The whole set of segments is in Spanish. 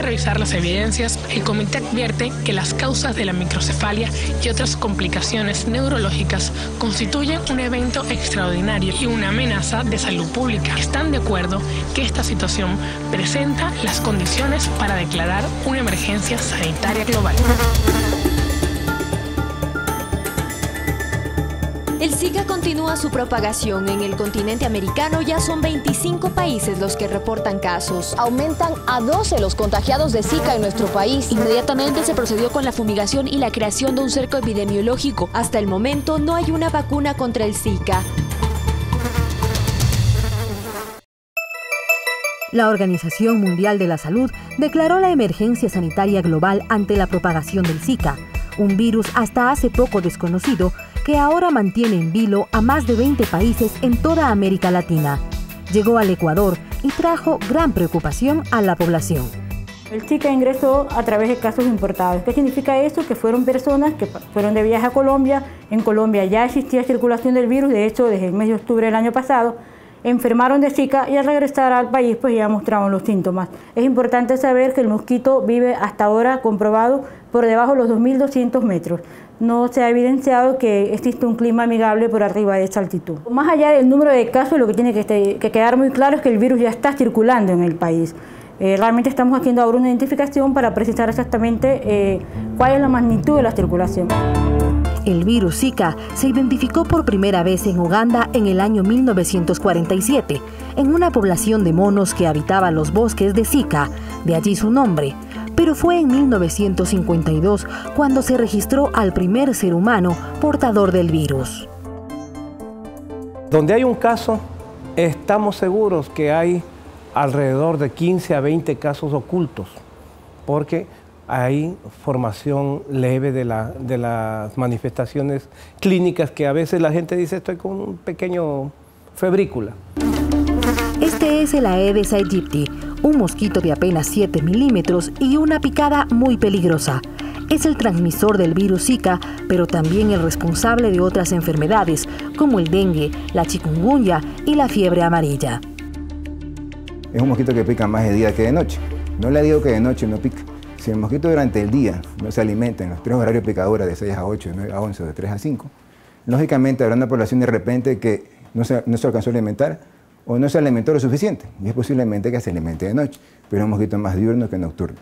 revisar las evidencias, el comité advierte que las causas de la microcefalia y otras complicaciones neurológicas constituyen un evento extraordinario y una amenaza de salud pública. Están de acuerdo que esta situación presenta las condiciones para declarar una emergencia sanitaria global. El Zika continúa su propagación. En el continente americano ya son 25 países los que reportan casos. Aumentan a 12 los contagiados de Zika en nuestro país. Inmediatamente se procedió con la fumigación y la creación de un cerco epidemiológico. Hasta el momento no hay una vacuna contra el Zika. La Organización Mundial de la Salud declaró la emergencia sanitaria global ante la propagación del Zika, un virus hasta hace poco desconocido que ahora mantiene en vilo a más de 20 países en toda América Latina. Llegó al Ecuador y trajo gran preocupación a la población. El Zika ingresó a través de casos importados. ¿Qué significa eso? Que fueron personas que fueron de viaje a Colombia. En Colombia ya existía circulación del virus, de hecho desde el mes de octubre del año pasado. Enfermaron de Zika y al regresar al país pues ya mostraron los síntomas. Es importante saber que el mosquito vive hasta ahora comprobado por debajo de los 2.200 metros. No se ha evidenciado que existe un clima amigable por arriba de esa altitud. Más allá del número de casos, lo que tiene que quedar muy claro es que el virus ya está circulando en el país. Realmente estamos haciendo ahora una identificación para precisar exactamente cuál es la magnitud de la circulación. El virus Zika se identificó por primera vez en Uganda en el año 1947, en una población de monos que habitaba los bosques de Zika, de allí su nombre. Pero fue en 1952 cuando se registró al primer ser humano portador del virus. Donde hay un caso, estamos seguros que hay alrededor de 15 a 20 casos ocultos, porque hay formación leve de las manifestaciones clínicas que a veces la gente dice estoy con un pequeño febrícula. Este es el Aedes aegypti, un mosquito de apenas 7 milímetros y una picada muy peligrosa. Es el transmisor del virus Zika, pero también el responsable de otras enfermedades como el dengue, la chikungunya y la fiebre amarilla. Es un mosquito que pica más de día que de noche. No le digo que de noche no pica. Si el mosquito durante el día no se alimenta en los 3 horarios picadores de 6 a 8, de 9 a 11 o de 3 a 5, lógicamente habrá una población de repente que no se alcanzó a alimentar o no se alimentó lo suficiente. Y es posiblemente que se alimente de noche, pero es un mosquito más diurno que nocturno.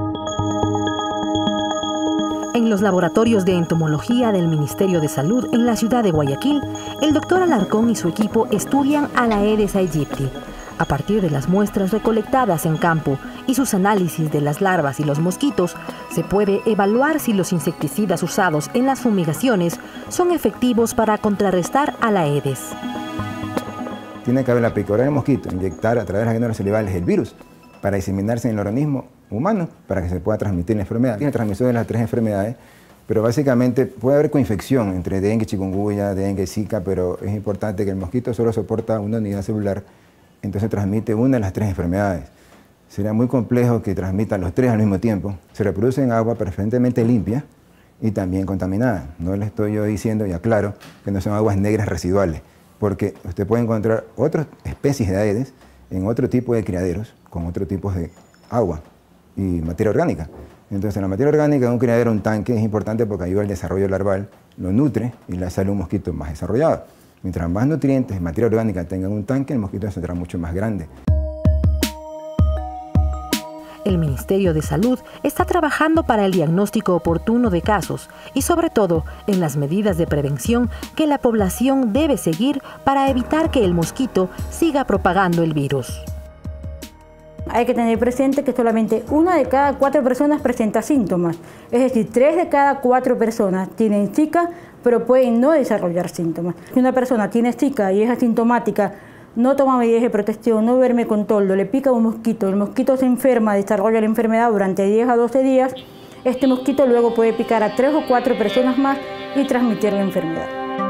En los laboratorios de entomología del Ministerio de Salud en la ciudad de Guayaquil, el doctor Alarcón y su equipo estudian al Aedes aegypti. A partir de las muestras recolectadas en campo y sus análisis de las larvas y los mosquitos, se puede evaluar si los insecticidas usados en las fumigaciones son efectivos para contrarrestar a la Aedes. Tiene que haber la picadura del mosquito, inyectar a través de las glándulas salivales el virus para diseminarse en el organismo humano para que se pueda transmitir la enfermedad. Tiene transmisión de las 3 enfermedades, pero básicamente puede haber coinfección entre dengue, chikungunya, dengue, Zika, pero es importante que el mosquito solo soporta una unidad celular, entonces transmite una de las 3 enfermedades. Sería muy complejo que transmitan los 3 al mismo tiempo. Se reproduce en agua preferentemente limpia y también contaminada. No le estoy yo diciendo, y aclaro, que no son aguas negras residuales, porque usted puede encontrar otras especies de Aedes en otro tipo de criaderos, con otro tipo de agua y materia orgánica. Entonces la materia orgánica de un criadero, un tanque, es importante porque ayuda al desarrollo larval, lo nutre y le sale un mosquito más desarrollado. Mientras más nutrientes y materia orgánica tengan un tanque, el mosquito saldrá mucho más grande. El Ministerio de Salud está trabajando para el diagnóstico oportuno de casos y sobre todo en las medidas de prevención que la población debe seguir para evitar que el mosquito siga propagando el virus. Hay que tener presente que solamente 1 de cada 4 personas presenta síntomas, es decir, 3 de cada 4 personas tienen Zika, pero pueden no desarrollar síntomas. Si una persona tiene Zika y es asintomática, no toma medidas de protección, no duerme con toldo, le pica un mosquito, el mosquito se enferma, desarrolla la enfermedad durante 10 a 12 días, este mosquito luego puede picar a 3 o 4 personas más y transmitir la enfermedad.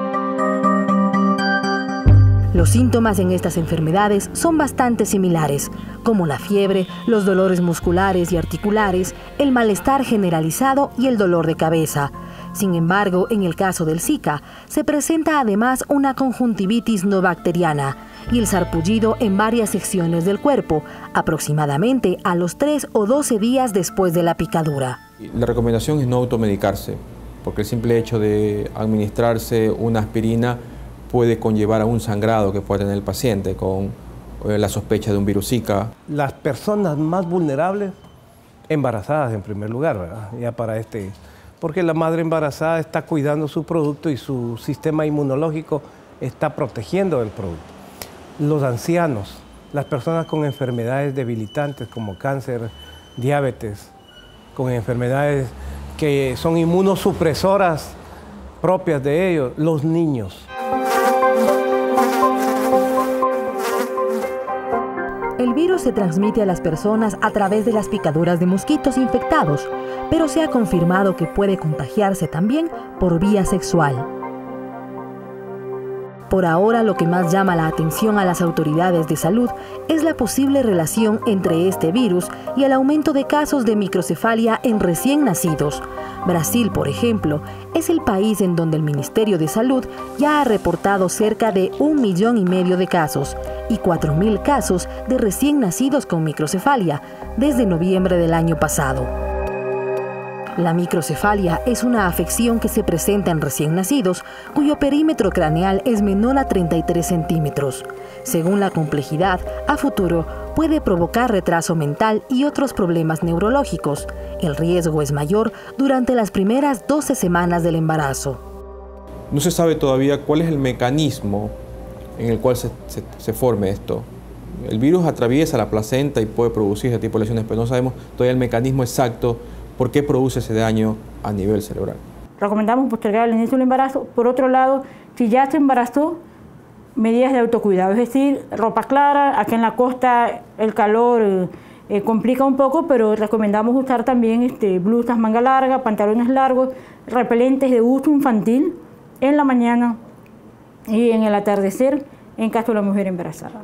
Los síntomas en estas enfermedades son bastante similares, como la fiebre, los dolores musculares y articulares, el malestar generalizado y el dolor de cabeza. Sin embargo, en el caso del Zika, se presenta además una conjuntivitis no bacteriana y el sarpullido en varias secciones del cuerpo, aproximadamente a los 3 o 12 días después de la picadura. La recomendación es no automedicarse, porque el simple hecho de administrarse una aspirina puede conllevar a un sangrado que puede tener el paciente con la sospecha de un virus Zika. Las personas más vulnerables, embarazadas en primer lugar, ¿verdad? Ya para porque la madre embarazada está cuidando su producto y su sistema inmunológico está protegiendo el producto. Los ancianos, las personas con enfermedades debilitantes como cáncer, diabetes, con enfermedades que son inmunosupresoras propias de ellos, los niños. El virus se transmite a las personas a través de las picaduras de mosquitos infectados, pero se ha confirmado que puede contagiarse también por vía sexual. Por ahora, lo que más llama la atención a las autoridades de salud es la posible relación entre este virus y el aumento de casos de microcefalia en recién nacidos. Brasil, por ejemplo, es el país en donde el Ministerio de Salud ya ha reportado cerca de 1,5 millones de casos y 4.000 casos de recién nacidos con microcefalia desde noviembre del año pasado. La microcefalia es una afección que se presenta en recién nacidos cuyo perímetro craneal es menor a 33 centímetros. Según la complejidad, a futuro puede provocar retraso mental y otros problemas neurológicos. El riesgo es mayor durante las primeras 12 semanas del embarazo. No se sabe todavía cuál es el mecanismo en el cual se forme esto. El virus atraviesa la placenta y puede producir ese tipo de lesiones, pero no sabemos todavía el mecanismo exacto por qué produce ese daño a nivel cerebral. Recomendamos postergar el inicio del embarazo. Por otro lado, si ya se embarazó, medidas de autocuidado, es decir, ropa clara. Aquí en la costa el calor complica un poco, pero recomendamos usar también blusas manga larga, pantalones largos, repelentes de uso infantil en la mañana y en el atardecer en caso de la mujer embarazada.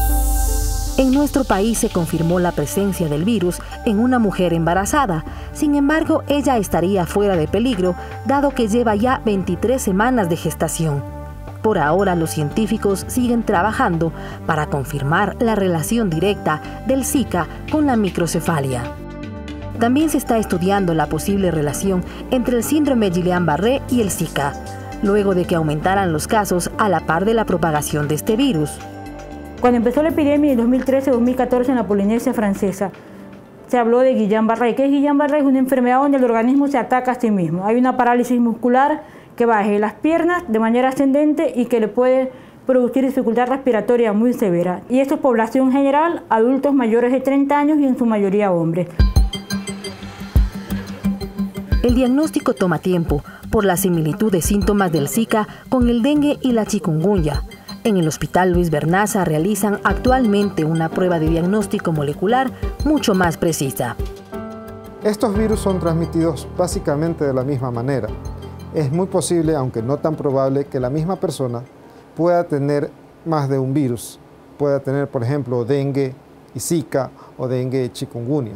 En nuestro país se confirmó la presencia del virus en una mujer embarazada. Sin embargo, ella estaría fuera de peligro, dado que lleva ya 23 semanas de gestación. Por ahora, los científicos siguen trabajando para confirmar la relación directa del Zika con la microcefalia. También se está estudiando la posible relación entre el síndrome Guillain-Barré y el Zika, luego de que aumentaran los casos a la par de la propagación de este virus. Cuando empezó la epidemia en 2013-2014 en la Polinesia Francesa, se habló de Guillain-Barré. ¿Qué es Guillain-Barré? Es una enfermedad donde el organismo se ataca a sí mismo. Hay una parálisis muscular que baja las piernas de manera ascendente y que le puede producir dificultad respiratoria muy severa. Y esto es población general, adultos mayores de 30 años y en su mayoría hombres. El diagnóstico toma tiempo por la similitud de síntomas del Zika con el dengue y la chikungunya. En el Hospital Luis Bernaza realizan actualmente una prueba de diagnóstico molecular mucho más precisa. Estos virus son transmitidos básicamente de la misma manera. Es muy posible, aunque no tan probable, que la misma persona pueda tener más de un virus. Pueda tener, por ejemplo, dengue y Zika o dengue y chikungunya.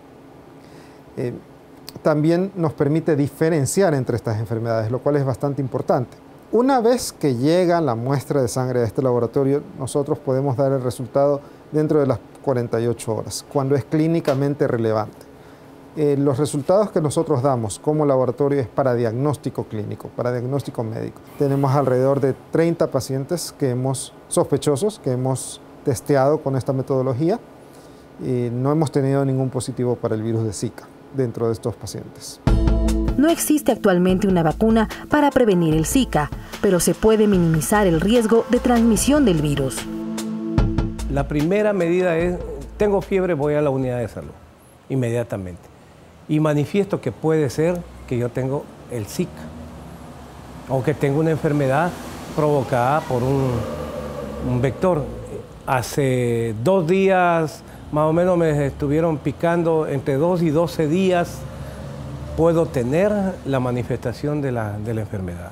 También nos permite diferenciar entre estas enfermedades, lo cual es bastante importante. Una vez que llega la muestra de sangre a este laboratorio, nosotros podemos dar el resultado dentro de las 48 horas, cuando es clínicamente relevante. Los resultados que nosotros damos como laboratorio es para diagnóstico clínico, para diagnóstico médico. Tenemos alrededor de 30 pacientes sospechosos que hemos testeado con esta metodología y no hemos tenido ningún positivo para el virus de Zika dentro de estos pacientes. No existe actualmente una vacuna para prevenir el Zika, pero se puede minimizar el riesgo de transmisión del virus. La primera medida es, tengo fiebre, voy a la unidad de salud, inmediatamente. Y manifiesto que puede ser que yo tengo el Zika, o que tengo una enfermedad provocada por un vector. Hace 2 días, más o menos, me estuvieron picando entre 2 y 12 días. Puedo tener la manifestación de la enfermedad.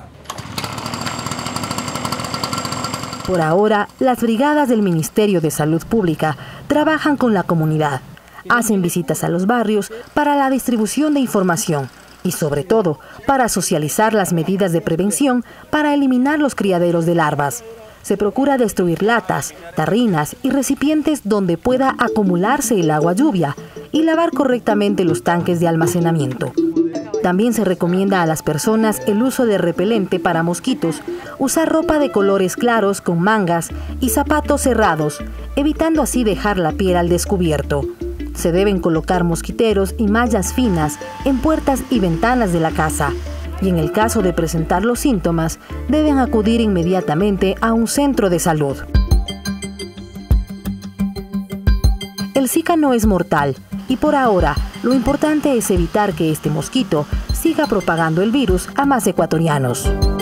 Por ahora, las brigadas del Ministerio de Salud Pública trabajan con la comunidad, hacen visitas a los barrios para la distribución de información y sobre todo para socializar las medidas de prevención para eliminar los criaderos de larvas. Se procura destruir latas, tarrinas y recipientes donde pueda acumularse el agua lluvia y lavar correctamente los tanques de almacenamiento. También se recomienda a las personas el uso de repelente para mosquitos, usar ropa de colores claros con mangas y zapatos cerrados, evitando así dejar la piel al descubierto. Se deben colocar mosquiteros y mallas finas en puertas y ventanas de la casa. Y en el caso de presentar los síntomas, deben acudir inmediatamente a un centro de salud. El Zika no es mortal y por ahora lo importante es evitar que este mosquito siga propagando el virus a más ecuatorianos.